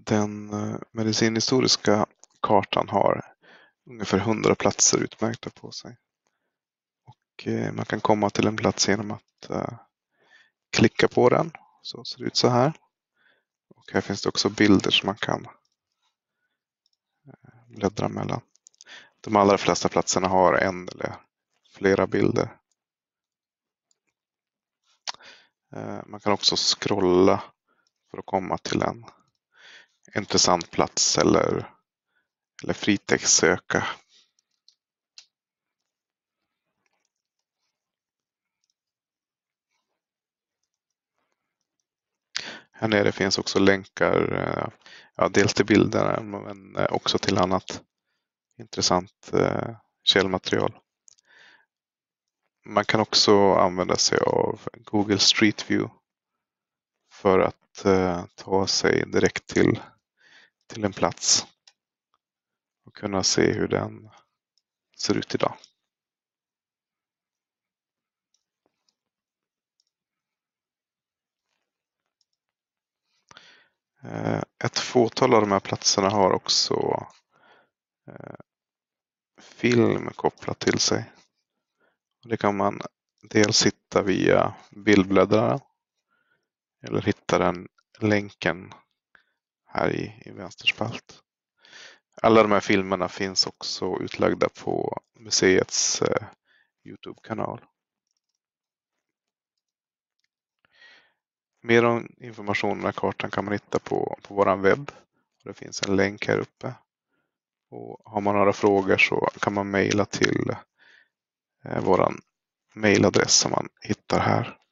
Den medicinhistoriska kartan har ungefär 100 platser utmärkta på sig. Och man kan komma till en plats genom att klicka på den. Så ser det ut så här. Och här finns det också bilder som man kan bläddra mellan. De allra flesta platserna har en eller flera bilder. Man kan också scrolla för att komma till en intressant plats eller fritextsöka. Här nere finns också länkar, dels till bilderna men också till annat intressant källmaterial. Man kan också använda sig av Google Street View för att ta sig direkt till en plats och kunna se hur den ser ut idag. Ett fåtal av de här platserna har också film kopplat till sig. Det kan man dels hitta via bildbläddraren eller hitta den länken här i vänster spalt. Alla de här filmerna finns också utlagda på museets YouTube-kanal. Mer om information om kartan kan man hitta på vår webb. Det finns en länk här uppe. Och har man några frågor så kan man mejla till vår mejladress som man hittar här.